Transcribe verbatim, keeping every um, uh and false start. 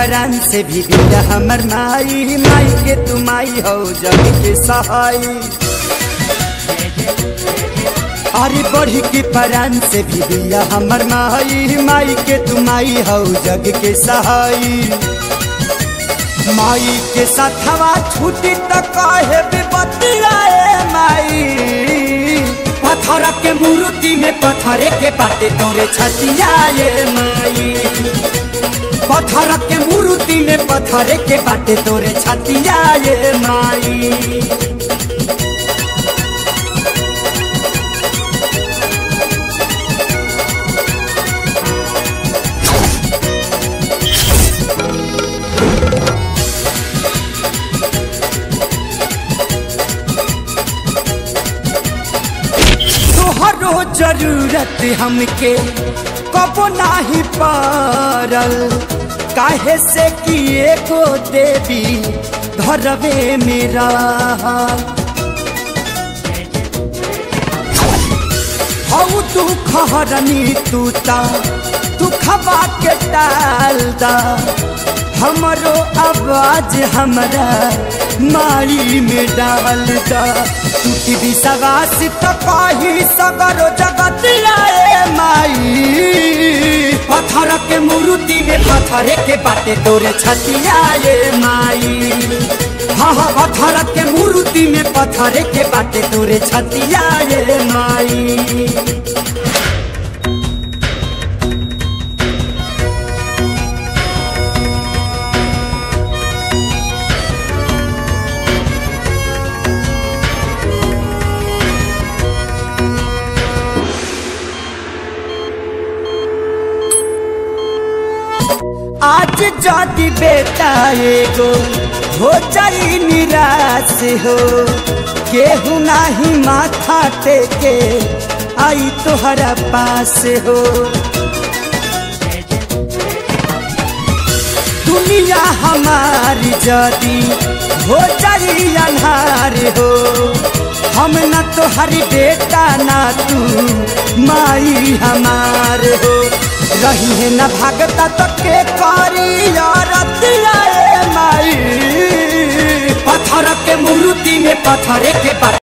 परान से भी बिया हमर माई, माई के तू माई हो जग के सहाई। अरे बढ़ी के परान से भी बिया हमर माई, माई के तू माई हो जग के सहाई। माई के साथवा छूटी तो कहे बतियाए माई, पत्थर के मूर्ति में पत्थरे के बाटे तोरे छतियाए माई, पत्थर के मूर्ति में पत्थरे के बाटे तोरे छतियाए माई। तोहरो जरूरत हमके कबो नाही पारल, काहे से किए को देवी घरवे मेरा। हऊ तू खहरनी तू ता दुखवा के टाल दा, हमरो आवाज हमरा माई में डाल दा। टूटी विश्वास तो कही सगरो जगत आए माई, पत्थर के मूर्ति में पत्थरे के बाटे तोरे छतियाए माई। हाँ हाँ पत्थर के मूर्ति में पत्थरे के बाटे तोरे छतियाए माई। आज जाति बेटा एगो हो जाई निराश हो, केहू नाही माथा टेके आई तोहरा पास हो। दुनिया हमारी जाति हो जाई अन्हार हो, हम न तोहरी बेटा ना तू माई हमार हो। रही है न भागता तो के कारी माई, पत्थर के मूर्ति में पत्थरे के